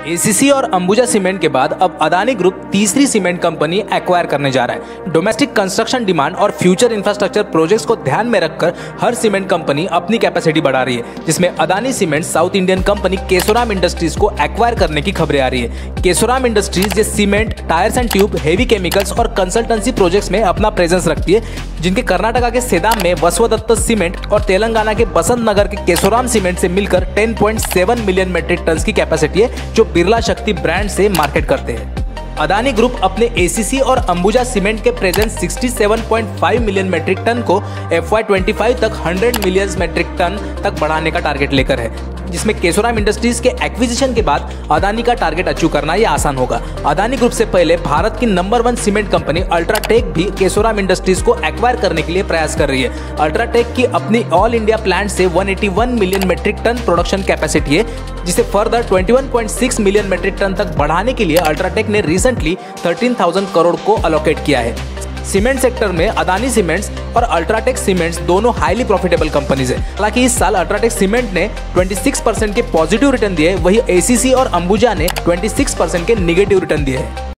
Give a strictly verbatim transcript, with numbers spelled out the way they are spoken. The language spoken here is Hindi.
एसीसी और अंबुजा सीमेंट के बाद अब अदानी ग्रुप तीसरी सीमेंट कंपनी एक्वायर करने जा रहा है। डोमेस्टिक कंस्ट्रक्शन डिमांड और फ्यूचर इंफ्रास्ट्रक्चर प्रोजेक्ट्स को ध्यान में रखकर हर सीमेंट कंपनी अपनी कैपेसिटी बढ़ा रही है, जिसमें Adani cement south Indian company Kesoram industries को एक्वायर करने की खबरें आ रही है। केशोराम इंडस्ट्रीज ये cement, tyres and tube, heavy chemicals और कंसल्टेंसी प्रोजेक्ट्स में अपना प्रेजेंस रखती है, जिनके कर्नाटका के सेदाम में वसवदत्त सीमेंट और तेलंगाना के बसंत नगर के केशोराम सीमेंट से मिलकर ten point seven million metric ton की कैपेसिटी है, जो बिरला शक्ति ब्रांड से मार्केट करते हैं। अदानी ग्रुप अपने एसीसी और अंबुजा सीमेंट के प्रेजेंस सड़सठ पॉइंट पाँच मिलियन मेट्रिक टन को एफ वाई पच्चीस तक सौ मिलियन मेट्रिक टन तक बढ़ाने का टारगेट लेकर है, जिसमें केशोराम इंडस्ट्रीज के एक्विजिशन के बाद अदानी का टारगेट अचीव करना यह आसान होगा। अदानी ग्रुप से पहले भारत की number one cement company UltraTech भी केशोराम इंडस्ट्रीज को एक्वायर करने के लिए प्रयास कर रही है। अल्ट्राटेक की अपनी ऑल इंडिया प्लांट से एक सौ इक्यासी million metric ton production capacity है, जिसे फर्दर इक्कीस पॉइंट छह मिलियन मेट्रिक टन तक बढ़ाने के लिए अल्ट्राटेक ने रिसेंटली तेरह हज़ार करोड़ को अलोकेट किया है। सीमेंट सेक्टर में अदानी सीमेंट्स और अल्ट्राटेक सीमेंट्स दोनों हाईली प्रॉफिटेबल कंपनीज हैं। हालांकि इस साल अल्ट्राटेक सीमेंट ने छब्बीस परसेंट के पॉजिटिव रिटर्न दिए, वही एसीसी और अंबुजा ने छब्बीस परसेंट के नेगेटिव रिटर्न दिए हैं।